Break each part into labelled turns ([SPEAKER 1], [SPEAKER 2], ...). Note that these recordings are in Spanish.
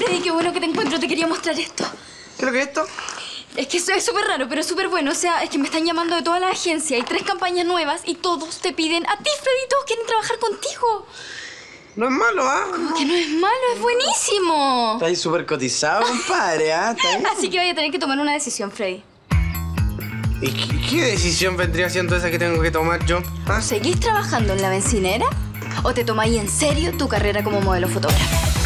[SPEAKER 1] Freddy, qué bueno que te encuentro. Te quería mostrar esto.
[SPEAKER 2] ¿Qué es lo que es esto?
[SPEAKER 1] Es que esto es súper raro, pero súper bueno. O sea, es que me están llamando de toda la agencia. Hay 3 campañas nuevas y todos te piden a ti, Freddy. Todos quieren trabajar contigo.
[SPEAKER 2] No es malo, ¿ah?
[SPEAKER 1] Como que no es malo, es buenísimo.
[SPEAKER 2] Está ahí súper cotizado, compadre, ¿ah?
[SPEAKER 1] Así que voy a tener que tomar una decisión, Freddy.
[SPEAKER 2] ¿Y qué decisión vendría siendo esa que tengo que tomar yo? ¿Ah?
[SPEAKER 1] ¿Seguís trabajando en la bencinera o te tomáis en serio tu carrera como modelo fotógrafo?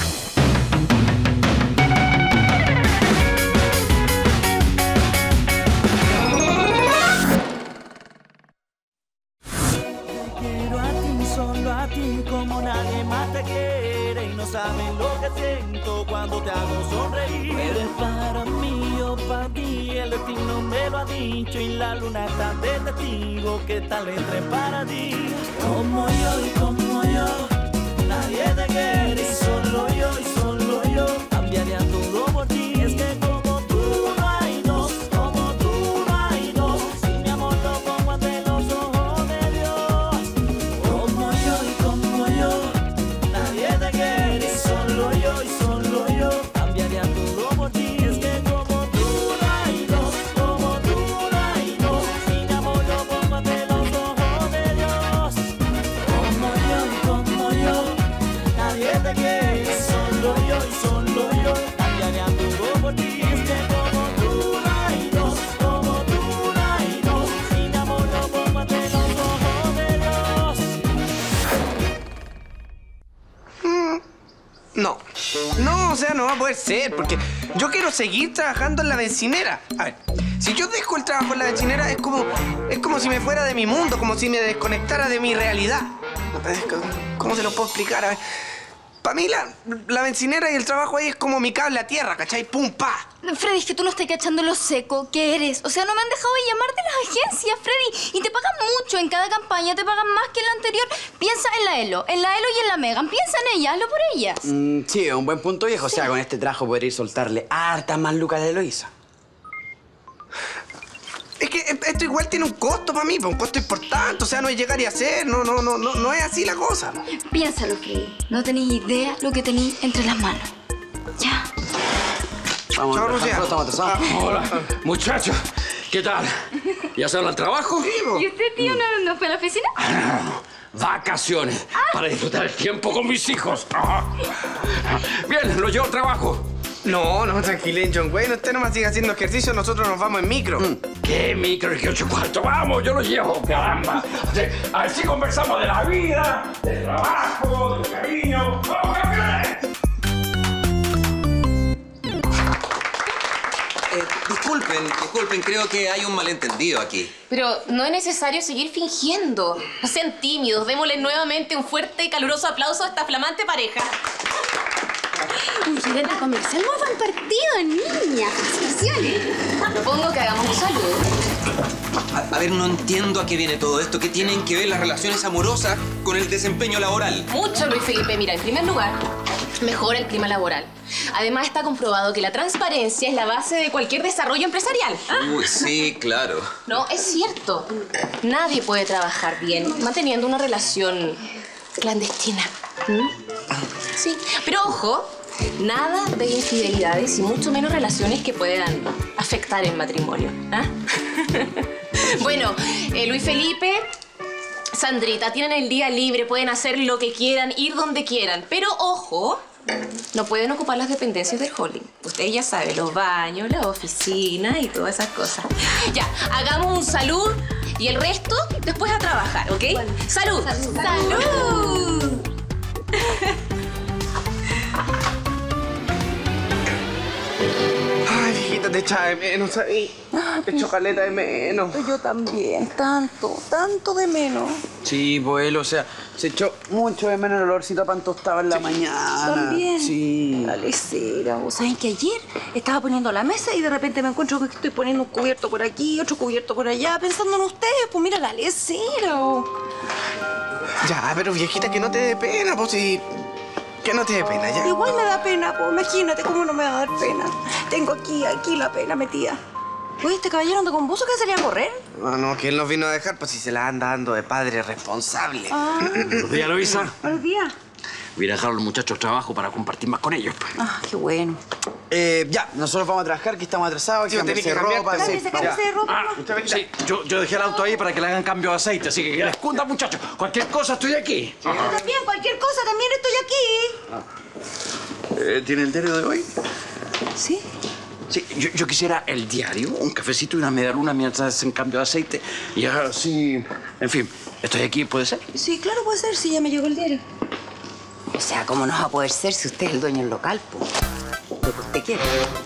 [SPEAKER 3] Solo a ti, como nadie más te quiere y no sabes lo que siento cuando te hago sonreír. Eres para mí, yo para ti, el destino me lo ha dicho y la luna está de testigo que tal entre para ti. Como yo y como yo, nadie te quiere y solo yo cambiaría todo por ti. Es que como tú no hay dos, como tú no hay dos, si mi amor lo pongo ante los ojos de Dios. Como yo, nadie te quiere y solo yo cambiaría todo por ti. Es que como tú no hay dos, como tú no hay dos, si mi amor lo pongo ante los ojos de Dios. Como yo, nadie te quiere y solo yo cambiaría todo por ti. Es que como tú no hay dos, como tú no hay dos, si mi amor lo pongo ante los ojos de Dios.
[SPEAKER 2] No. No, o sea, no va a poder ser, porque yo quiero seguir trabajando en la bencinera. A ver, si yo dejo el trabajo en la bencinera, es como si me fuera de mi mundo, como si me desconectara de mi realidad. ¿Cómo se lo puedo explicar? A ver, para mí la bencinera y el trabajo ahí es como mi cable a tierra, ¿cachai? ¡Pum, pa!
[SPEAKER 1] Freddy, es que tú no estás cachando lo seco que eres. O sea, no me han dejado de llamar de las agencias, Freddy. Y te pagan mucho. En cada campaña te pagan más que en la anterior. Piensa en la Elo y en la Megan. Piensa en ellas, hazlo por ellas.
[SPEAKER 4] Sí, es un buen punto, viejo. Sí. O sea, con este trabajo podría soltarle hartas más lucas de Eloísa.
[SPEAKER 2] Es que esto igual tiene un costo para mí, un costo importante. O sea, no es llegar y hacer. No es así la cosa.
[SPEAKER 1] Piénsalo, Freddy. No tenéis idea lo que tenéis entre las manos. Ya.
[SPEAKER 4] Vamos,
[SPEAKER 2] chao, Lucía.
[SPEAKER 5] Hola, muchachos. ¿Qué tal? ¿Ya salen al trabajo?
[SPEAKER 2] Sí, po.
[SPEAKER 1] ¿Y usted, tío, no fue a la oficina?
[SPEAKER 5] Vacaciones para disfrutar el tiempo con mis hijos. Bien, lo llevo al trabajo.
[SPEAKER 2] No, tranquilen, John Wayne. Usted nomás sigue haciendo ejercicio, nosotros nos vamos en micro.
[SPEAKER 5] ¿Qué micro? ¿Qué 8 Vamos, yo lo llevo, caramba. A ver si conversamos de la vida, del trabajo, del cariño. ¡Vamos, campeones!
[SPEAKER 6] Disculpen, creo que hay un malentendido aquí.
[SPEAKER 7] Pero no es necesario seguir fingiendo. No sean tímidos, démosle nuevamente un fuerte y caluroso aplauso a esta flamante pareja.
[SPEAKER 8] Mujeres de comercial, muy buen partido, niña. Felicitaciones.
[SPEAKER 7] Propongo que hagamos un saludo.
[SPEAKER 6] A ver, no entiendo a qué viene todo esto. ¿Qué tienen que ver las relaciones amorosas con el desempeño laboral?
[SPEAKER 7] Mucho, Luis Felipe. Mira, en primer lugar, mejora el clima laboral. Además, está comprobado que la transparencia es la base de cualquier desarrollo empresarial.
[SPEAKER 6] Uy, sí, claro.
[SPEAKER 7] No, es cierto. Nadie puede trabajar bien manteniendo una relación clandestina. Sí, pero ojo, nada de infidelidades y mucho menos relaciones que puedan afectar el matrimonio. ¿Ah? Bueno, Luis Felipe, Sandrita, tienen el día libre, pueden hacer lo que quieran, ir donde quieran, pero ojo, no pueden ocupar las dependencias del holding. Ustedes ya saben, los baños, la oficina y todas esas cosas. Ya, hagamos un salud y el resto después a trabajar, ¿ok? Bueno. ¡Salud! ¡Salud! ¡Salud!
[SPEAKER 2] Ay, viejita, te echaba de menos, ¿sabes? Te echo caleta de menos.
[SPEAKER 9] Yo también, tanto de menos.
[SPEAKER 4] Sí, pues, o sea, se echó mucho de menos el olorcito a pan tostado en la mañana.
[SPEAKER 9] También.
[SPEAKER 4] Sí.
[SPEAKER 9] La lecera. Vos sabés que ayer estaba poniendo la mesa y de repente me encuentro que estoy poniendo un cubierto por aquí, otro cubierto por allá, pensando en ustedes. Pues mira la lecera.
[SPEAKER 2] Ya, pero viejita, que no te dé pena, pues si... Que no te dé pena, ya.
[SPEAKER 9] Igual me da pena, pues imagínate cómo no me va a dar pena. Tengo aquí la pena metida. Oye, ¿este caballero anda con buzo que salía a correr?
[SPEAKER 2] No, que él nos vino a dejar, pues si se la anda dando de padre responsable.
[SPEAKER 5] Buenos días, Luisa.
[SPEAKER 9] Buenos días.
[SPEAKER 5] Voy a dejar a los muchachos trabajo para compartir más con ellos, pues.
[SPEAKER 9] Ah, qué bueno.
[SPEAKER 4] Ya, nosotros vamos a trabajar, que estamos atrasados.
[SPEAKER 2] Sí,
[SPEAKER 4] Hay que
[SPEAKER 2] tenés que
[SPEAKER 4] cambiarse de ropa.
[SPEAKER 2] cambiarte.
[SPEAKER 9] Cámbiese de ropa.
[SPEAKER 5] Sí, yo dejé el auto ahí para que le hagan cambio de aceite, así que les cunda, muchachos. Cualquier cosa estoy aquí.
[SPEAKER 9] Yo también, cualquier cosa, también estoy aquí.
[SPEAKER 5] ¿Tiene el diario de hoy?
[SPEAKER 9] ¿Sí?
[SPEAKER 5] Sí, yo quisiera el diario, un cafecito y una media luna mientras hacen cambio de aceite. Y así, en fin, estoy aquí, ¿puede ser?
[SPEAKER 9] Sí, claro, puede ser, si ya me llegó el diario. O sea, ¿cómo no va a poder ser si usted es el dueño del local, po? Lo que usted quiere.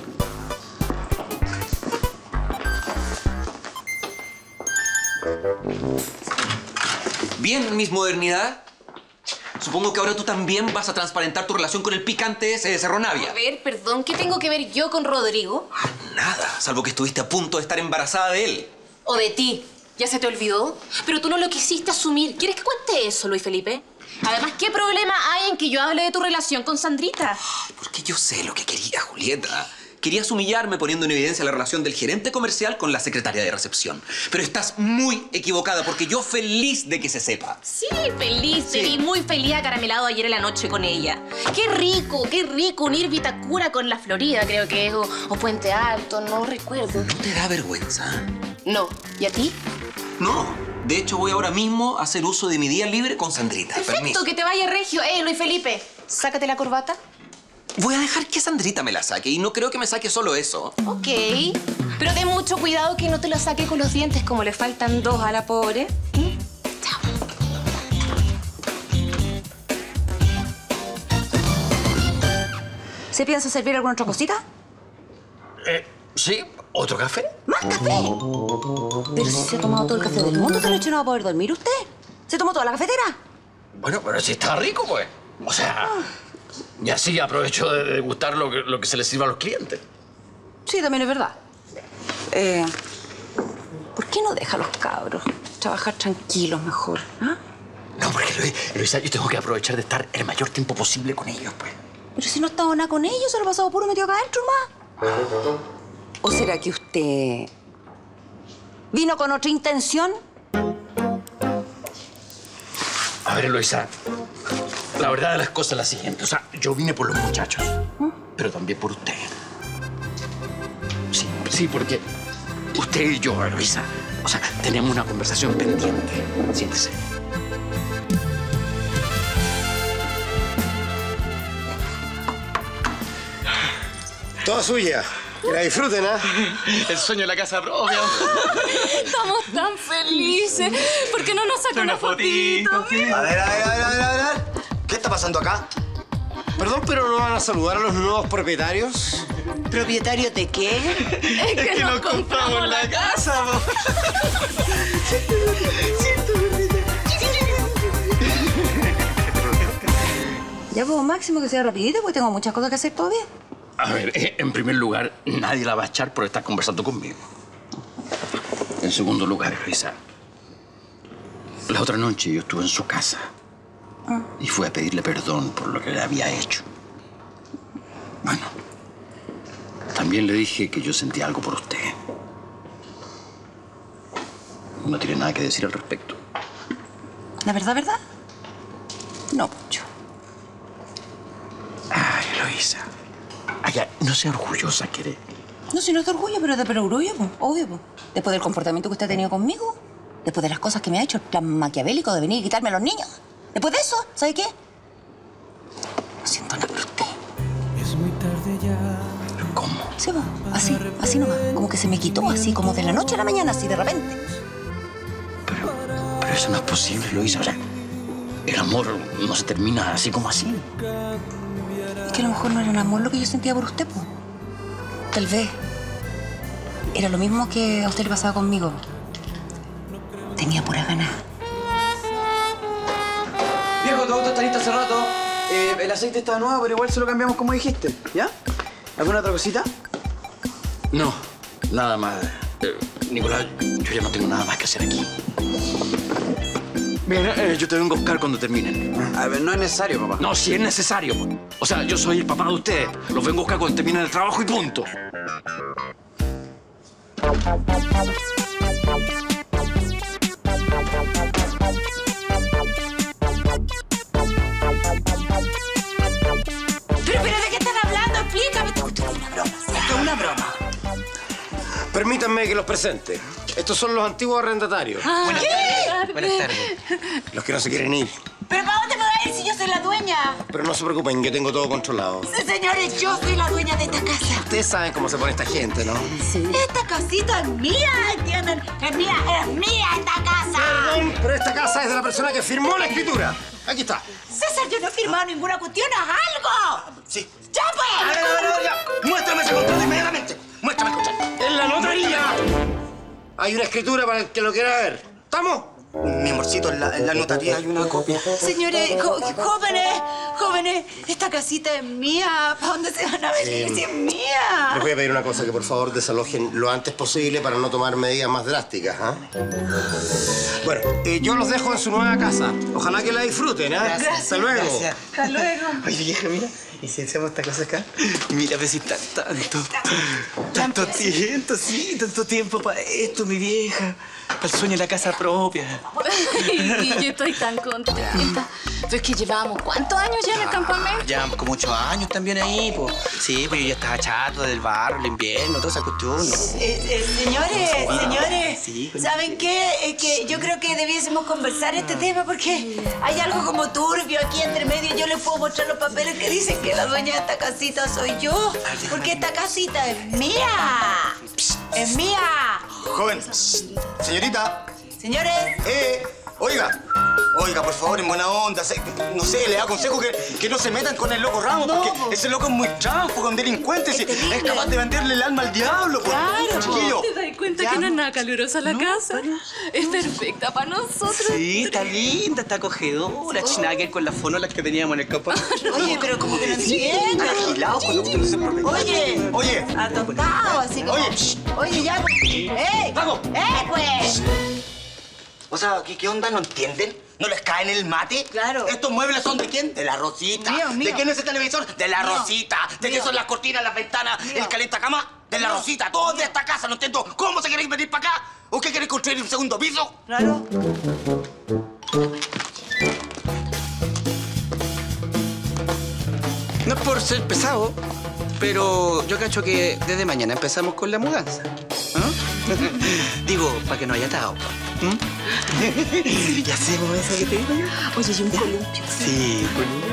[SPEAKER 6] Bien, Miss Modernidad. Supongo que ahora tú también vas a transparentar tu relación con el picante ese de Cerro Navia.
[SPEAKER 7] A ver, perdón, ¿qué tengo que ver yo con Rodrigo?
[SPEAKER 6] Nada, salvo que estuviste a punto de estar embarazada de él.
[SPEAKER 7] ¿O de ti? ¿Ya se te olvidó? Pero tú no lo quisiste asumir. ¿Quieres que cuente eso, Luis Felipe? Además, ¿qué problema hay en que yo hable de tu relación con Sandrita?
[SPEAKER 6] Porque yo sé lo que quería, Julieta. Querías humillarme poniendo en evidencia la relación del gerente comercial con la secretaria de recepción. Pero estás muy equivocada porque yo feliz de que se sepa.
[SPEAKER 7] Sí, feliz. Te vi muy feliz acaramelado ayer en la noche con ella. Qué rico unir Vitacura con la Florida, creo que es, o Puente Alto, no recuerdo.
[SPEAKER 6] ¿No te da vergüenza?
[SPEAKER 7] No. ¿Y a ti?
[SPEAKER 6] No. De hecho, voy ahora mismo a hacer uso de mi día libre con Sandrita.
[SPEAKER 7] Perfecto,
[SPEAKER 6] Permiso.
[SPEAKER 7] que te vaya regio. Luis Felipe, sácate la corbata.
[SPEAKER 6] Voy a dejar que Sandrita me la saque y no creo que me saque solo eso.
[SPEAKER 7] Ok. Pero ten mucho cuidado que no te la saque con los dientes como le faltan 2 a la pobre. Chao.
[SPEAKER 9] ¿Se piensa servir alguna otra cosita?
[SPEAKER 5] Sí, ¿otro café?
[SPEAKER 9] ¿Más café? Pero si se ha tomado todo el café del mundo, ¿esta noche no va a poder dormir usted? ¿Se tomó toda la cafetera?
[SPEAKER 5] Bueno, pero si está rico, pues. O sea, y así aprovecho de degustar lo que se les sirva a los clientes.
[SPEAKER 9] Sí, también es verdad. ¿Por qué no deja a los cabros trabajar tranquilos mejor? ¿Ah?
[SPEAKER 5] No, porque Luisa, yo tengo que aprovechar de estar el mayor tiempo posible con ellos, pues.
[SPEAKER 9] Pero si no estaba nada con ellos, se lo ha pasado puro metido acá adentro más. ¿O será que usted vino con otra intención?
[SPEAKER 5] A ver, Luisa, la verdad de las cosas es la siguiente. O sea, yo vine por los muchachos, pero también por usted. Sí, porque usted y yo, Luisa, o sea, tenemos una conversación pendiente. Siéntese.
[SPEAKER 10] Toda suya. Que la disfruten, ¿ah?
[SPEAKER 2] El sueño de la casa propia.
[SPEAKER 1] Estamos tan felices. ¿Por qué no nos saca una fotito?
[SPEAKER 10] A ver. ¿Qué está pasando acá? Perdón, pero ¿no van a saludar a los nuevos propietarios?
[SPEAKER 9] ¿Propietarios de qué?
[SPEAKER 1] Es que nos compramos la casa.
[SPEAKER 9] Ya, pues, Máximo, que sea rapidito, porque tengo muchas cosas que hacer todavía.
[SPEAKER 5] A ver, en primer lugar, nadie la va a echar por estar conversando conmigo. En segundo lugar, Luisa, la otra noche yo estuve en su casa y fui a pedirle perdón por lo que le había hecho. Bueno, también le dije que yo sentía algo por usted. No tiene nada que decir al respecto.
[SPEAKER 9] ¿La verdad? No mucho.
[SPEAKER 5] Ay, Luisa. Ay, no sea orgullosa, ¿quiere?
[SPEAKER 9] No, si no es de orgullo, pero es de perogrullo, pues, obvio, pues. Después del comportamiento que usted ha tenido conmigo, después de las cosas que me ha hecho, el plan maquiavélico de venir y quitarme a los niños. Después de eso, ¿sabe qué? No siento nada por usted.
[SPEAKER 3] Es muy tarde ya.
[SPEAKER 5] ¿Pero cómo?
[SPEAKER 9] Sí, pues, así nomás. Como que se me quitó, así como de la noche a la mañana, así de repente.
[SPEAKER 5] Pero eso no es posible, Luisa. O sea, el amor no se termina así como así.
[SPEAKER 9] Es que a lo mejor no era un amor lo que yo sentía por usted, pues. Tal vez era lo mismo que a usted le pasaba conmigo. Tenía pura ganas.
[SPEAKER 4] Viejo, tu auto está listo hace rato. El aceite está nuevo, pero igual se lo cambiamos como dijiste, ¿ya? ¿Alguna otra cosita?
[SPEAKER 5] No, nada más. Nicolás, yo ya no tengo nada más que hacer aquí. Bien, yo te vengo a buscar cuando terminen.
[SPEAKER 4] A ver, no es necesario, papá.
[SPEAKER 5] No, sí es necesario. O sea, yo soy el papá de ustedes. Los vengo a buscar cuando terminen el trabajo y punto.
[SPEAKER 10] Permítanme que los presente. Estos son los antiguos arrendatarios.
[SPEAKER 2] Buenas tardes. Buenas tardes.
[SPEAKER 10] Los que no se quieren ir.
[SPEAKER 9] ¿Pero para dónde me voy a ir si yo soy la dueña?
[SPEAKER 10] Pero no se preocupen, yo tengo todo controlado.
[SPEAKER 9] Sí, señores, yo soy la dueña de esta casa.
[SPEAKER 10] Ustedes saben cómo se pone esta gente, ¿no?
[SPEAKER 9] Sí. Esta casita es mía, ¿entienden? Es mía esta casa.
[SPEAKER 10] Perdón, pero esta casa es de la persona que firmó la escritura. Aquí está.
[SPEAKER 9] César, yo no he firmado ninguna cuestión, haz algo.
[SPEAKER 10] Sí.
[SPEAKER 9] ¡Ya, pues!
[SPEAKER 10] Ya. Muéstrame ese contrato inmediatamente. Muéstrame el contrato. ¡En la notaría! Hay una escritura para el que lo quiera ver. ¿Estamos? Mi amorcito, en la notaría hay una copia.
[SPEAKER 9] Señores, jóvenes, esta casita es mía. ¿Para dónde se van a venir si es mía?
[SPEAKER 10] Les voy a pedir una cosa, que por favor desalojen lo antes posible para no tomar medidas más drásticas, ¿ah? Bueno, yo los dejo en su nueva casa. Ojalá que la disfruten, ¿ah?
[SPEAKER 2] Gracias.
[SPEAKER 10] Hasta luego.
[SPEAKER 2] Gracias.
[SPEAKER 9] Hasta luego.
[SPEAKER 2] Oye, vieja, mira. ¿Y si hacemos esta cosa acá? Mira, pues si tanto tiempo para esto, mi vieja. Para el sueño de la casa propia.
[SPEAKER 1] Y yo estoy tan contenta. Pero es que llevábamos ¿cuántos años ya en el campamento?
[SPEAKER 2] Ya como 8 años también ahí, pues. Sí, pues yo ya estaba chato del barro, el invierno, toda esa cuestión.
[SPEAKER 9] Señores,
[SPEAKER 2] Sí,
[SPEAKER 9] ¿saben qué? Es que yo creo que debiésemos conversar este tema porque hay algo como turbio aquí entre medio. Yo les puedo mostrar los papeles que dicen que la dueña de esta casita soy yo. Porque esta casita es mía. ¡Es mía!
[SPEAKER 10] Joven, señorita.
[SPEAKER 9] Señores.
[SPEAKER 10] Oiga, por favor, en buena onda. No sé, le aconsejo que no se metan con el loco Ramos, porque ese loco es muy tránsfugo, un delincuente. Es capaz de venderle el alma al diablo.
[SPEAKER 9] Claro.
[SPEAKER 10] Chiquillo.
[SPEAKER 7] ¿Te das cuenta que no es nada calurosa la casa? Es perfecta para nosotros.
[SPEAKER 2] Sí, está linda, está acogedora. Schnagel con las fonolas que teníamos en el campo.
[SPEAKER 9] Oye, pero como que no entiendo.
[SPEAKER 2] Agilado con los otros propietarios.
[SPEAKER 10] Oye.
[SPEAKER 9] Atontado, así como... Oye, ya... ¡Ey!
[SPEAKER 10] ¡Vamos!
[SPEAKER 9] Pues!
[SPEAKER 10] O sea, ¿qué onda? ¿No entienden? ¿No les cae en el mate?
[SPEAKER 9] Claro.
[SPEAKER 10] ¿Estos muebles son de quién? De la Rosita.
[SPEAKER 9] Mío.
[SPEAKER 10] ¿De quién es el televisor? De la
[SPEAKER 9] Mío.
[SPEAKER 10] Rosita. ¿De qué
[SPEAKER 9] Mío.
[SPEAKER 10] son las cortinas, las ventanas,
[SPEAKER 9] Mío.
[SPEAKER 10] el calentacama? De la Rosita. Todo de esta casa. No entiendo. ¿Cómo se queréis venir para acá? ¿O qué queréis construir un segundo piso?
[SPEAKER 9] Claro.
[SPEAKER 2] No es por ser pesado, pero yo cacho que desde mañana empezamos con la mudanza. ¿Ah? Digo, para que no haya atado. ¿Y hacemos eso que te digo yo?
[SPEAKER 9] Oye, y un columpio.
[SPEAKER 2] Sí,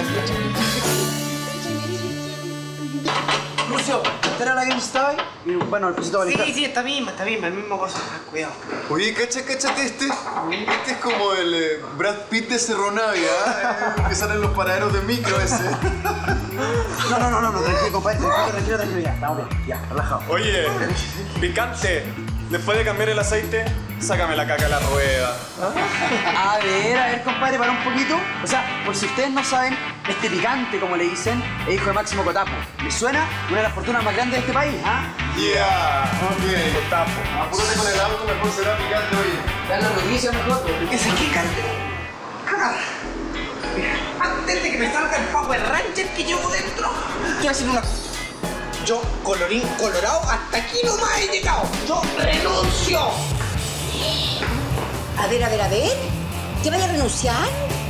[SPEAKER 4] Lucio, ¿esta era la que necesitaba? Y bueno, el pesito para
[SPEAKER 2] sí, está misma, el mismo cosa. Cuidado.
[SPEAKER 11] Oye, cáchate este. Este es como el Brad Pitt de Cerro Navia, que sale en los paraderos de micro ese.
[SPEAKER 4] No, tranquilo, compadre, tranquilo, ya, estamos bien, ya, relajado.
[SPEAKER 12] Oye, picante. Después de cambiar el aceite, sácame la caca a la rueda.
[SPEAKER 4] A ver, compadre, para un poquito. O sea, por si ustedes no saben, este picante, como le dicen, es hijo de Máximo Cotapo. ¿Le suena? Una de las fortunas más grandes de este país, ¿ah?
[SPEAKER 11] Yeah, ok. Tapo. Apúrate con el auto, mejor será picante, oye.
[SPEAKER 4] Dan la noticia mejor.
[SPEAKER 2] ¿Ese qué, Carmen? Cagada. Antes de que me salga el Power Ranger que llevo dentro, quiero hacer una cosa. Yo, colorín colorado, hasta aquí nomás he llegado. Yo renuncio.
[SPEAKER 9] A ver. ¿Qué vaya a renunciar?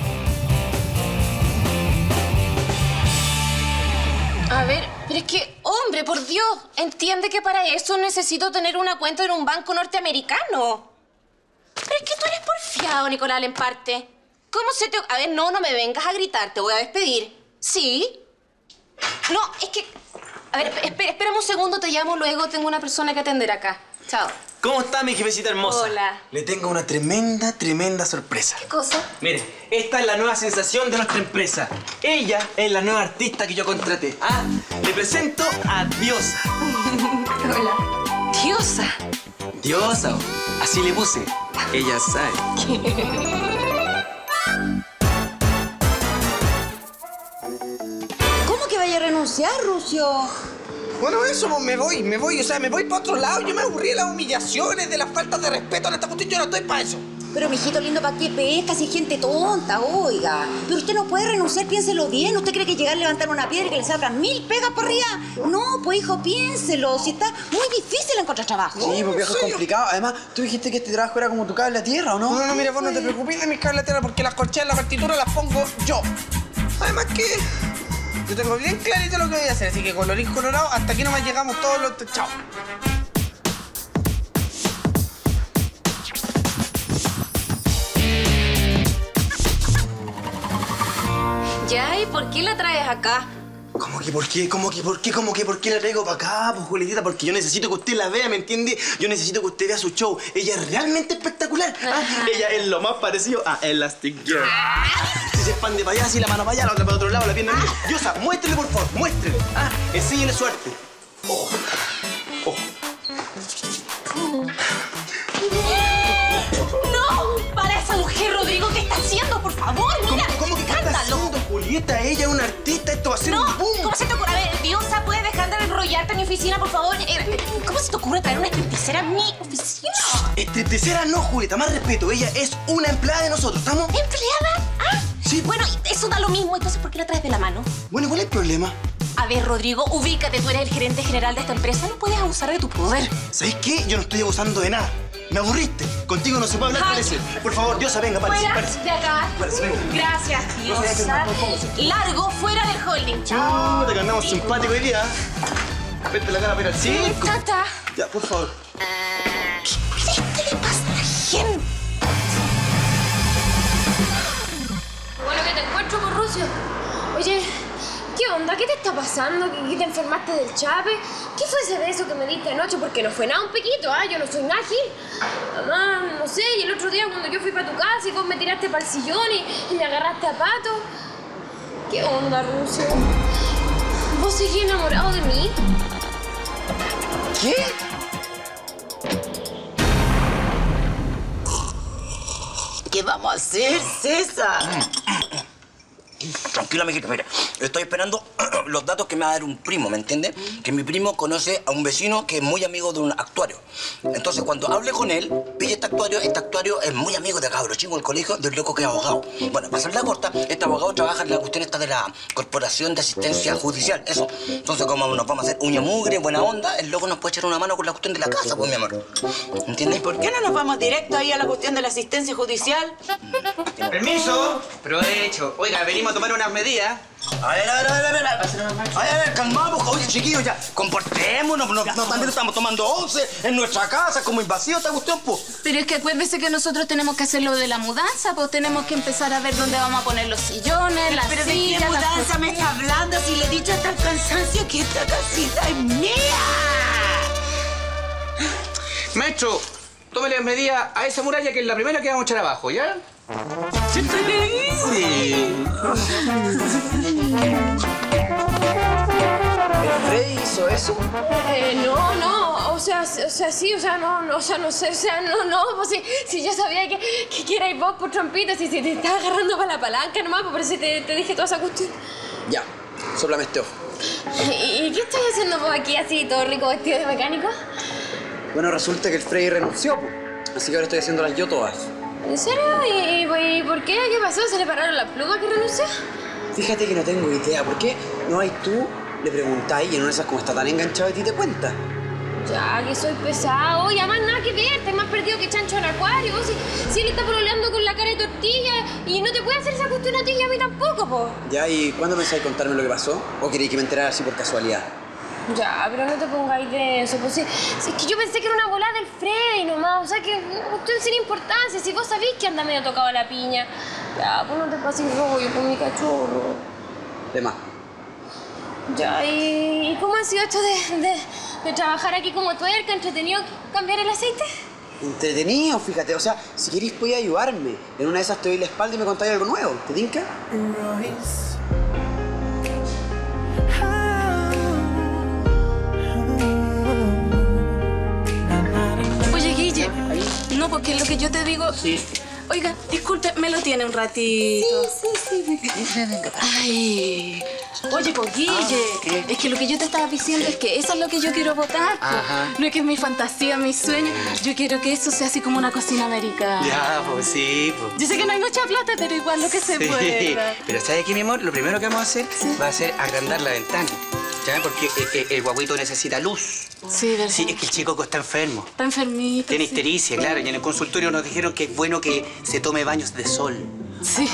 [SPEAKER 7] A ver, pero es que, hombre, por Dios, entiende que para eso necesito tener una cuenta en un banco norteamericano. Pero es que tú eres porfiado, Nicolás Lemparte. ¿Cómo se te...? A ver, no me vengas a gritar, te voy a despedir. ¿Sí? No, es que... A ver, espérame un segundo, te llamo luego, tengo una persona que atender acá. Chao.
[SPEAKER 2] ¿Cómo está mi jefecita hermosa?
[SPEAKER 7] Hola.
[SPEAKER 2] Le tengo una tremenda sorpresa.
[SPEAKER 7] ¿Qué cosa?
[SPEAKER 2] Mire, esta es la nueva sensación de nuestra empresa. Ella es la nueva artista que yo contraté. ¿Ah? Le presento a Diosa.
[SPEAKER 7] Hola. Diosa.
[SPEAKER 2] Diosa, así le puse. Ella sabe.
[SPEAKER 9] ¿Cómo que vaya a renunciar, Rucio?
[SPEAKER 2] Bueno, eso, pues me voy. O sea, me voy para otro lado. Yo me aburrí de las humillaciones, de las faltas de respeto en esta cuestión. Yo no estoy para eso.
[SPEAKER 9] Pero, mijito lindo, ¿para qué pesca si hay gente tonta, oiga? Pero usted no puede renunciar, piénselo bien. ¿Usted cree que llegar a levantar una piedra y que le salgan 1000 pegas por arriba? No, pues, hijo, piénselo. Si está muy difícil encontrar trabajo.
[SPEAKER 4] Sí, porque eso es complicado. Además, tú dijiste que este trabajo era como tu cable a tierra, ¿o no?
[SPEAKER 2] No, mira, vos no te preocupes de mis cables a tierra porque las corcheas, la partitura las pongo yo. Además que yo tengo bien clarito lo que voy a hacer. Así que colorín colorado, hasta aquí nomás llegamos todos los... Chao.
[SPEAKER 7] Ya, ¿y por qué la traes acá?
[SPEAKER 10] ¿Cómo que por qué? ¿Por qué la traigo para acá, pues, Julietita? Porque yo necesito que usted la vea, ¿me entiende? Yo necesito que usted vea su show. Ella es realmente espectacular. ¿Ah? Ella es lo más parecido a Elastic Girl. Si se expande para allá, así la mano para allá, la otra para otro lado, la pierna. Diosa, muéstrele, por favor, muéstrele. Ah, enséñele su arte. Oh. Oh.
[SPEAKER 7] ¡No! ¡Para esa mujer, Rodrigo! ¿Qué está haciendo? Por favor, mira.
[SPEAKER 10] ¿Cómo que está haciendo, Julieta? Ella es una artista, esto va a ser un boom.
[SPEAKER 7] ¿Cómo se te ocurre? A ver, Diosa, ¿puedes dejar de enrollarte en mi oficina, por favor? ¿Cómo se te ocurre traer una stripteasera a mi oficina?
[SPEAKER 10] Stripteasera no, Julieta, más respeto. Ella es una empleada de nosotros, ¿estamos?
[SPEAKER 7] ¿Empleada? Ah,
[SPEAKER 10] sí.
[SPEAKER 7] Bueno, eso da lo mismo, entonces ¿por qué la traes de la mano?
[SPEAKER 10] Bueno, ¿cuál es el problema?
[SPEAKER 7] A ver, Rodrigo, ubícate, tú eres el gerente general de esta empresa, no puedes abusar de tu poder.
[SPEAKER 10] ¿Sabes qué? Yo no estoy abusando de nada. Me aburriste. Contigo no se puede hablar, parece. Por favor, Diosa, venga, párese,
[SPEAKER 7] Fuera
[SPEAKER 10] párese.
[SPEAKER 7] de acá.
[SPEAKER 10] Párese, venga.
[SPEAKER 7] Gracias, Diosa. Largo, fuera del holding. Chao.
[SPEAKER 10] Te ganamos simpático hoy día. Vete la cara para ir al circo.
[SPEAKER 7] Tata.
[SPEAKER 10] Ya, por favor.
[SPEAKER 7] ¿Qué le pasa a la gente?
[SPEAKER 13] Bueno, que te encuentro con Rucio. Oye, ¿qué onda? ¿Qué te está pasando? ¿Que te enfermaste del chape? ¿Qué fue ese beso que me diste anoche? Porque no fue nada un pequito, ¿ah? Yo no soy nágil. Además, no sé, y el otro día cuando yo fui para tu casa y vos me tiraste para el sillón y me agarraste a pato. ¿Qué onda, Rucio? ¿Vos seguís enamorado de mí?
[SPEAKER 10] ¿Qué?
[SPEAKER 14] ¿Qué vamos a hacer, César?
[SPEAKER 10] Tranquila, mijita, mira. Estoy esperando los datos que me va a dar un primo, ¿me entiendes? Que mi primo conoce a un vecino que es muy amigo de un actuario. Entonces, cuando hable con él, pille este actuario es muy amigo de cabro chico del colegio del loco que es abogado. Bueno, para hacer la corta, este abogado trabaja en la cuestión esta de la Corporación de Asistencia Judicial, eso. Entonces, como nos vamos a hacer uña mugre, buena onda, el loco nos puede echar una mano con la cuestión de la casa, pues, mi amor. ¿Entiendes?
[SPEAKER 14] ¿Y por qué no nos vamos directo ahí a la cuestión de la asistencia judicial?
[SPEAKER 2] Permiso. Provecho. Oiga, venimos a tomar unas medidas.
[SPEAKER 10] A ver, calmamos, oye, chiquillos, ya, comportémonos, no también estamos tomando 11 en nuestra casa, como invasiva esta cuestión, pues.
[SPEAKER 1] Pero es que acuérdese que nosotros tenemos que hacer lo de la mudanza, pues tenemos que empezar a ver dónde vamos a poner los sillones, las
[SPEAKER 14] ¿Pero
[SPEAKER 1] sillas,
[SPEAKER 14] de qué mudanza me está hablando? Si le he dicho hasta el cansancio que esta casita es mía.
[SPEAKER 2] Maestro, tómale las medidas a esa muralla que es la primera que vamos a echar abajo, ¿ya?
[SPEAKER 14] Sí.
[SPEAKER 4] ¿Freddy hizo eso?
[SPEAKER 13] No, o sea, sí, o sea, no sé, o sea, no, pues si yo sabía que erais vos por trompita, si te estaba agarrando para la palanca nomás, pues por eso te dije toda esa cuestión.
[SPEAKER 4] Ya, sóplame este ojo.
[SPEAKER 13] ¿Y qué estás haciendo vos aquí así, todo rico vestido de mecánico?
[SPEAKER 4] Bueno, resulta que el Freddy renunció, po. Así que ahora estoy haciéndolas yo todas.
[SPEAKER 13] ¿En serio? ¿Y por qué? ¿Qué pasó? ¿Se le pararon las plumas que renunció?
[SPEAKER 4] Fíjate que no tengo idea. ¿Por qué no hay tú? Le preguntáis y en una de esas, como está tan enganchado de ti, te cuenta.
[SPEAKER 13] Ya, que soy pesado. Oye, además nada que ver. Estás más perdido que chancho en acuario. Si él está pololeando con la cara de tortilla y no te puede hacer esa cuestión a ti y a mí tampoco, po.
[SPEAKER 4] Ya, ¿y cuándo pensáis contarme lo que pasó? ¿O queréis que me enterara así por casualidad?
[SPEAKER 13] Ya, pero no te pongáis de eso, pues si es que yo pensé que era una volada del Freddy nomás, o sea que usted sin importancia, si vos sabés que anda medio tocado la piña. Ya, pues no te pases rollo con mi cachorro.
[SPEAKER 4] De más.
[SPEAKER 13] Ya, ¿y cómo ha sido esto de trabajar aquí como tuerca, entretenido, cambiar el aceite?
[SPEAKER 4] Entretenido, fíjate, o sea, si queréis podéis ayudarme. En una de esas te doy la espalda y me contáis algo nuevo, ¿te tinca?
[SPEAKER 1] Oye, Guille, no, porque lo que yo te digo...
[SPEAKER 4] Sí.
[SPEAKER 1] Oiga, disculpe, ¿me lo tiene un ratito? Sí. Ay, oye, pues, Guille, es que lo que yo te estaba diciendo es que eso es lo que yo quiero votar.
[SPEAKER 2] Ajá.
[SPEAKER 1] No es que es mi fantasía, mi sueño. Yo quiero que eso sea así como una cocina americana.
[SPEAKER 2] Ya, pues sí, pues.
[SPEAKER 1] Yo sé que no hay mucha plata, pero igual lo que se pueda.
[SPEAKER 2] Pero ¿sabes qué, mi amor? Lo primero que vamos a hacer va a ser agrandar la ventana. ¿Ya? Porque el guaguito necesita luz.
[SPEAKER 1] Sí, ¿verdad?
[SPEAKER 2] Sí, es que el chico está enfermo.
[SPEAKER 1] Está enfermito.
[SPEAKER 2] Tiene
[SPEAKER 1] sí.
[SPEAKER 2] histericia, claro. Y en el consultorio nos dijeron que es bueno que se tome baños de sol.
[SPEAKER 1] Sí.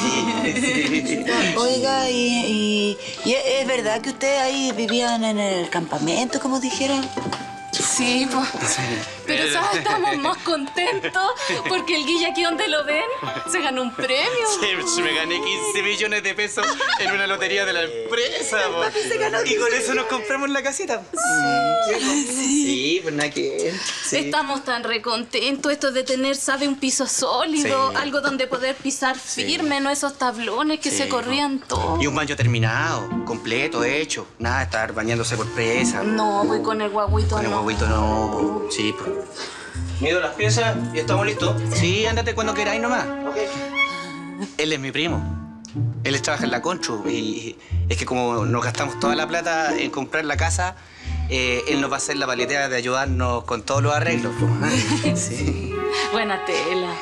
[SPEAKER 14] Oiga, ¿y es verdad que ustedes ahí vivían en el campamento, como dijeron?
[SPEAKER 1] Sí, pues. Pero ¿sabes? Estamos más contentos porque el Guille aquí donde lo ven se ganó un premio.
[SPEAKER 2] Sí, me gané 15 millones de pesos en una lotería de la empresa. Y con eso nos compramos la casita. Sí, pues nada que... Sí.
[SPEAKER 1] Estamos tan recontentos esto de tener, ¿sabe? Un piso sólido,
[SPEAKER 2] Sí.
[SPEAKER 1] algo donde poder pisar firme, no esos tablones que se corrían todos.
[SPEAKER 2] Y un baño terminado, completo, hecho. Nada de estar bañándose por presa.
[SPEAKER 1] No, voy con el guaguito
[SPEAKER 2] Con el
[SPEAKER 1] no.
[SPEAKER 2] guaguito no, po. Sí, pues. Mido las piezas y estamos listos. Sí, ándate cuando queráis nomás. Él es mi primo. Él trabaja en la Conchu y es que como nos gastamos toda la plata en comprar la casa, él nos va a hacer la paleteada de ayudarnos con todos los arreglos. Po. Sí.
[SPEAKER 1] Buena tela.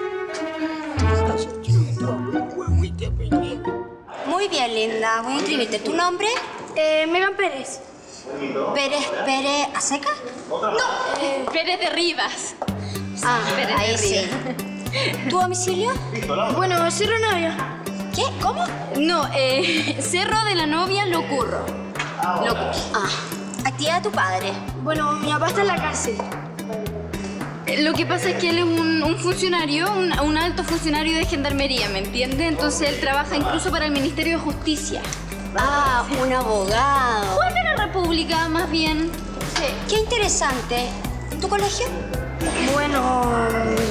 [SPEAKER 8] Muy bien, linda. Voy a inscribirte. ¿Tu nombre?
[SPEAKER 13] Megan Pérez.
[SPEAKER 8] ¿Pérez a seca?
[SPEAKER 1] No, Pérez de Rivas.
[SPEAKER 8] Ah,
[SPEAKER 1] Pérez
[SPEAKER 8] ahí
[SPEAKER 1] de
[SPEAKER 8] sí.
[SPEAKER 1] Rivas.
[SPEAKER 8] ¿Tu domicilio?
[SPEAKER 13] Bueno, Cerro Navia.
[SPEAKER 8] ¿Qué? ¿Cómo?
[SPEAKER 1] No, Cerro de la Novia Lo Curro.
[SPEAKER 8] Ah, actividad de tu padre.
[SPEAKER 13] Bueno, mi papá está en la cárcel.
[SPEAKER 1] Lo que pasa es que él es un funcionario, un alto funcionario de gendarmería, ¿me entiende? Entonces él trabaja incluso para el Ministerio de Justicia.
[SPEAKER 8] Ah, un abogado.
[SPEAKER 1] Juez de la República, más bien.
[SPEAKER 8] Sí. Qué interesante. ¿Tu colegio?
[SPEAKER 13] Bueno...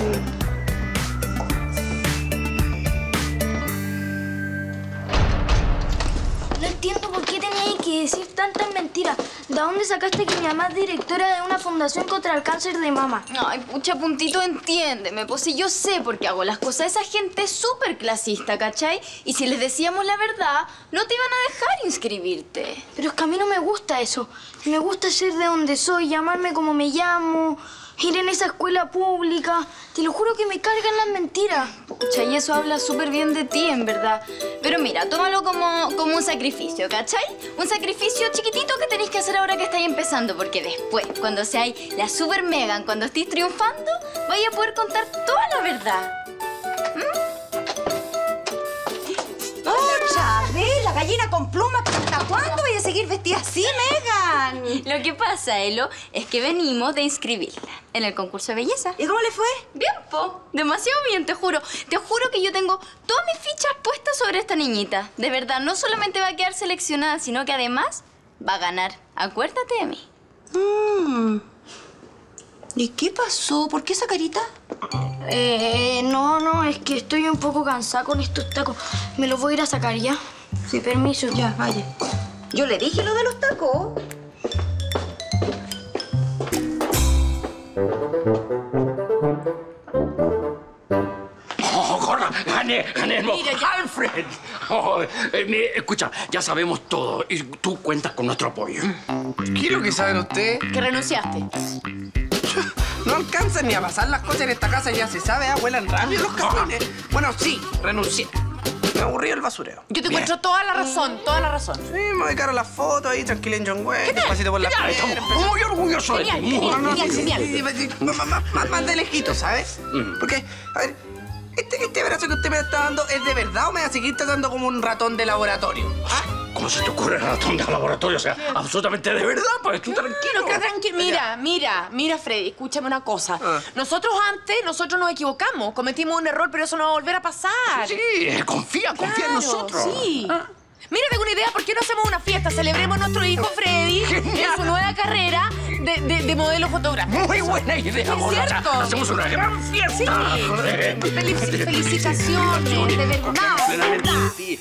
[SPEAKER 13] No entiendo por qué teníais que decir tantas mentiras. ¿De dónde sacaste que mi mamá es directora de una fundación contra el cáncer de mama?
[SPEAKER 1] Ay, pucha, Puntito, entiéndeme. Pues si yo sé por qué hago las cosas. Esa gente es súper clasista, ¿cachai? Y si les decíamos la verdad, no te iban a dejar inscribirte.
[SPEAKER 13] Pero es que a mí no me gusta eso. Me gusta ser de donde soy, llamarme como me llamo, ir en esa escuela pública. Te lo juro que me cargan las mentiras.
[SPEAKER 1] Pucha, y eso habla súper bien de ti, en verdad. Pero mira, tómalo como un sacrificio, ¿cachai? Un sacrificio chiquitito que tenéis que hacer ahora que estáis empezando, porque después, cuando seáis la super Megan, cuando estéis triunfando, vais a poder contar toda la verdad.
[SPEAKER 9] ¡Ocha! ¿Ves? La gallina con plumas. ¿Hasta cuándo voy a seguir vestida así, Megan?
[SPEAKER 1] Lo que pasa, Elo, es que venimos de inscribirla en el concurso de belleza.
[SPEAKER 9] ¿Y cómo le fue?
[SPEAKER 1] Bien, po. Demasiado bien, te juro. Te juro que yo tengo todas mis fichas puestas sobre esta niñita. De verdad, no solamente va a quedar seleccionada, sino que además va a ganar. Acuérdate de mí.
[SPEAKER 9] ¿Y qué pasó? ¿Por qué esa carita?
[SPEAKER 13] No, es que estoy un poco cansada con estos tacos. Me los voy a ir a sacar ya. Sí, permiso.
[SPEAKER 9] Ya, vaya. Yo le dije lo de los tacos.
[SPEAKER 5] ¡Oh, corra! ¡Gané!
[SPEAKER 1] Mira, ya.
[SPEAKER 5] ¡Alfred! Oh, escucha, ya sabemos todo y tú cuentas con nuestro apoyo.
[SPEAKER 2] ¿Qué es lo que saben ustedes?
[SPEAKER 1] Que renunciaste.
[SPEAKER 2] No alcanzan ni a pasar las cosas en esta casa, ya se sabe, vuelan rápido los camiones. Bueno, sí, renuncié. Me aburrí el basurero.
[SPEAKER 15] Yo te encuentro toda la razón, toda la razón.
[SPEAKER 2] Sí, me voy a las fotos ahí, tranquila en John Wayne, despacito por la piedra.
[SPEAKER 5] Estamos muy orgullosos de ti.
[SPEAKER 2] Más de lejito, ¿sabes? Porque, a ver, este brazo que usted me está dando, ¿es de verdad o me va a seguir tratando como un ratón de laboratorio? ¿Ah?
[SPEAKER 5] ¿Cómo se te ocurre ratón de laboratorio? O sea, absolutamente de verdad, pues tú tranquilo.
[SPEAKER 15] Tranquilo. Mira, Freddy, escúchame una cosa. Nosotros nos equivocamos, cometimos un error, pero eso no va a volver a pasar.
[SPEAKER 5] Sí, confía en nosotros.
[SPEAKER 15] Sí. Mira, tengo una idea, ¿por qué no hacemos una fiesta? Celebremos a nuestro hijo Freddy en su nueva carrera de modelo fotográfico.
[SPEAKER 5] Muy buena idea, Mona.
[SPEAKER 15] ¿Cierto?
[SPEAKER 5] Hacemos una gran fiesta.
[SPEAKER 15] Sí. Felicitaciones, de verdad.
[SPEAKER 5] Sí.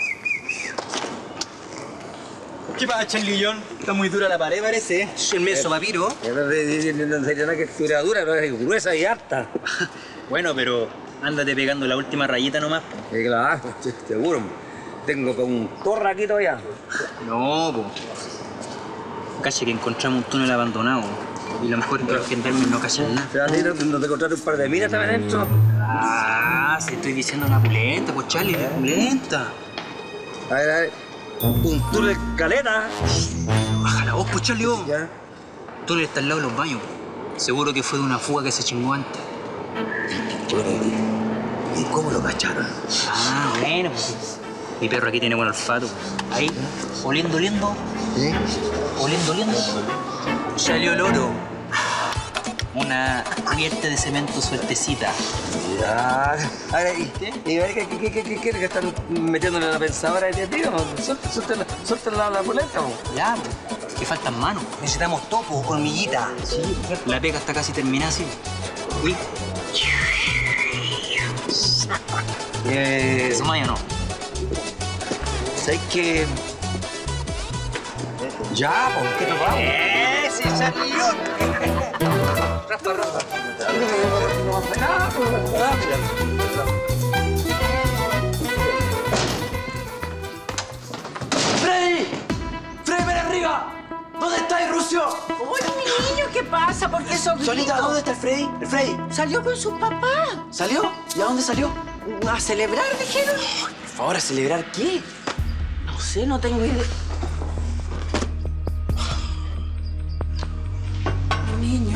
[SPEAKER 16] ¿Qué pasa, Changuillón? Está muy dura la pared, parece.
[SPEAKER 10] El meso papiro.
[SPEAKER 16] No sería nada que estuviera dura, pero es gruesa y harta. Bueno, pero ándate pegando la última rayita nomás.
[SPEAKER 10] Claro, seguro. Tengo como un torra aquí todavía.
[SPEAKER 16] No, po. Cacha que encontramos un túnel abandonado. Y lo mejor es que los gendarmes no cachan nada.
[SPEAKER 10] ¿No te encontraste un par de minas también dentro?
[SPEAKER 16] Ah, si estoy diciendo la pulenta, pues Charlie, la pulenta.
[SPEAKER 10] A ver. Un túnel caleta.
[SPEAKER 16] Baja la voz, pues Charlie, vos.
[SPEAKER 10] Ya.
[SPEAKER 16] El túnel está al lado de los baños. Seguro que fue de una fuga que se chingó antes.
[SPEAKER 10] ¿Y cómo lo cacharon?
[SPEAKER 16] Ah, bueno, pues. Mi perro aquí tiene buen olfato. Ahí, oliendo.
[SPEAKER 10] ¿Sí?
[SPEAKER 16] Oliendo.
[SPEAKER 10] Salió el oro.
[SPEAKER 16] Una cubierta de cemento suertecita.
[SPEAKER 10] Ya. Ahora, ¿y qué quiere que están metiéndole la pensadora de tío? Suelta la polenta, po.
[SPEAKER 16] Ya, que faltan manos.
[SPEAKER 10] Necesitamos topo, hormiguita.
[SPEAKER 16] Sí, la pega está casi terminada, sí. Uy. ¿Sumaya o no?
[SPEAKER 10] ¿Sabes qué? Ya, pues, ¿qué nos vamos?
[SPEAKER 14] ¡Sí salió!
[SPEAKER 10] Rafa.
[SPEAKER 14] ¡Freddy! ¡Freddy, ven arriba! ¿Dónde está el Rusio?
[SPEAKER 9] Oye, mi niño, ¿qué pasa? ¿Por qué eso?
[SPEAKER 14] Solita, ¿dónde está el Freddy? ¿El Freddy?
[SPEAKER 9] Salió con su papá.
[SPEAKER 14] ¿Salió? ¿Y a dónde salió?
[SPEAKER 9] A celebrar, dijeron.
[SPEAKER 14] Por favor, ¿a celebrar qué?
[SPEAKER 9] No sé, no tengo idea. Mi niño.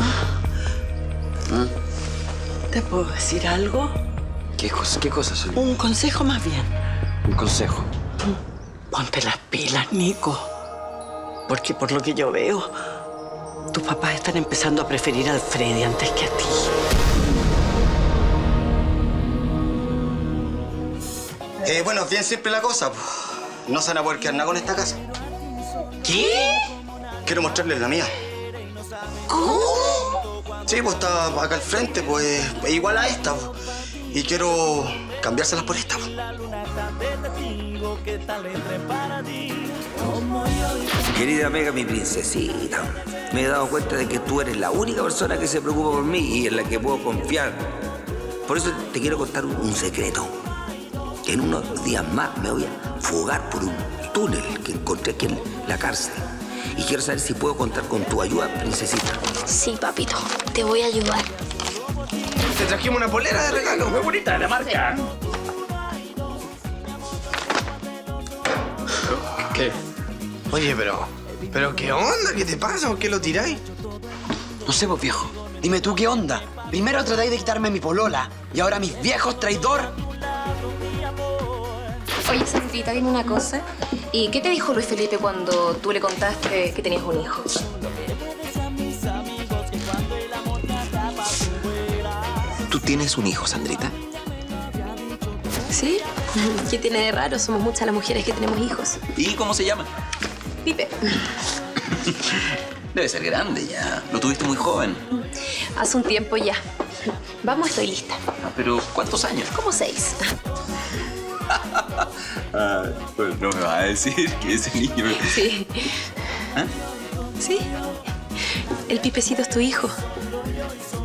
[SPEAKER 9] ¿Te puedo decir algo?
[SPEAKER 14] ¿Qué cosa, Solita?
[SPEAKER 9] Un consejo más bien.
[SPEAKER 14] Un consejo.
[SPEAKER 9] Ponte las pilas, Nico. Porque por lo que yo veo, tus papás están empezando a preferir al Freddy antes que a ti.
[SPEAKER 10] Bueno, bien simple la cosa. No se van a poder quedar nada con esta casa.
[SPEAKER 9] ¿Qué?
[SPEAKER 10] Quiero mostrarles la mía.
[SPEAKER 9] ¿Cómo?
[SPEAKER 10] Sí, pues está acá al frente, pues es igual a esta. Y quiero cambiárselas por esta.
[SPEAKER 17] Querida Mega, mi princesita, me he dado cuenta de que tú eres la única persona que se preocupa por mí y en la que puedo confiar. Por eso te quiero contar un secreto. En unos días más me voy a fugar por un túnel que encontré aquí en la cárcel. Y quiero saber si puedo contar con tu ayuda, princesita.
[SPEAKER 1] Sí, papito, te voy a ayudar.
[SPEAKER 2] Te trajimos una polera de regalo.
[SPEAKER 5] Muy bonita, de la marca.
[SPEAKER 2] ¿Qué? Oye, pero ¿qué onda? ¿Qué te pasa? ¿Por qué lo tiráis?
[SPEAKER 14] No sé, vos, viejo. Dime tú qué onda. Primero tratáis de quitarme mi polola y ahora mis viejos traidor.
[SPEAKER 7] Oye, Sandrita, dime una cosa. ¿Y qué te dijo Luis Felipe cuando tú le contaste que tenías un hijo?
[SPEAKER 6] ¿Tú tienes un hijo, Sandrita?
[SPEAKER 7] ¿Sí? ¿Qué tiene de raro? Somos muchas las mujeres que tenemos hijos.
[SPEAKER 6] ¿Y cómo se llama?
[SPEAKER 7] Pipe.
[SPEAKER 6] Debe ser grande ya. Lo tuviste muy joven.
[SPEAKER 7] Hace un tiempo ya. Vamos, estoy lista.
[SPEAKER 6] ¿Pero cuántos años?
[SPEAKER 7] Como 6.
[SPEAKER 6] Pues no me va a decir que ese niño...
[SPEAKER 7] Sí.
[SPEAKER 6] ¿Ah?
[SPEAKER 7] Sí. El Pipecito es tu hijo.